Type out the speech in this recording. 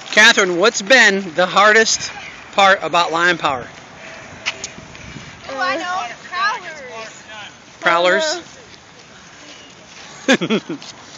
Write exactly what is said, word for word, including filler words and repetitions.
Catherine, what's been the hardest part about lion power? Oh, I know. Prowlers. Prowlers?